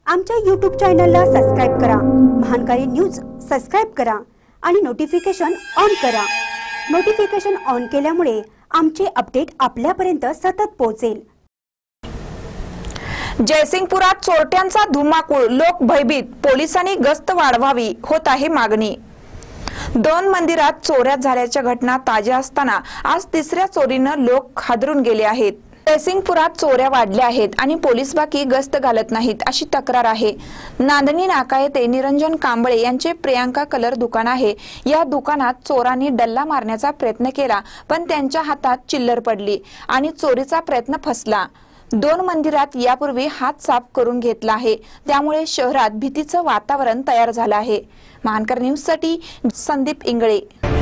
आमच्या YouTube चॅनलला subscribe करा। महानकारी न्यूज सबस्क्राइब करा आणि नोटिफिकेशन ऑन करा। नोटिफिकेशन ऑन केल्यामुळे आमचे अपडेट आपल्यापर्यंत सतत पोहोचेल। जयसिंगपुरात चोरट्यांचा धुमाकूळ, लोक भयभीत, पोलिसांनी गस्त वाढवावी, होत आहे मागणी। 2 मंदिरात चोऱ्या झाल्याच्या घटना ताज्या असताना आज तिसऱ्या चोरीने लोक हादरून गेले आहेत। जयसिंगपुरात चोऱ्या वाढल्या आहेत आणि पोलीस बाकी गस्त घालत नाहीत अशी तक्रार आहे। नांदणी नाका येथे निरंजन कांबळे यांचे प्रियांका कलर दुकान आहे। या दुकानात चोरांनी डल्ला मारण्याचा प्रयत्न केला, पण त्यांच्या हातात चिल्लर पडली आणि चोरीचा प्रयत्न फसला। 2 मंदिरात यापूर्वी हात साफ करून घेतला आहे, त्यामुळे शहरात भीतीचं वातावरण तयार झालं आहे। महानकर न्यूज साठी संदीप इंगळे।